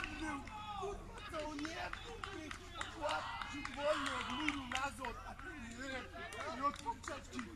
był, kurwa, co on nie był, łap, wolno od muru na zot, a ty nie, no to czapki.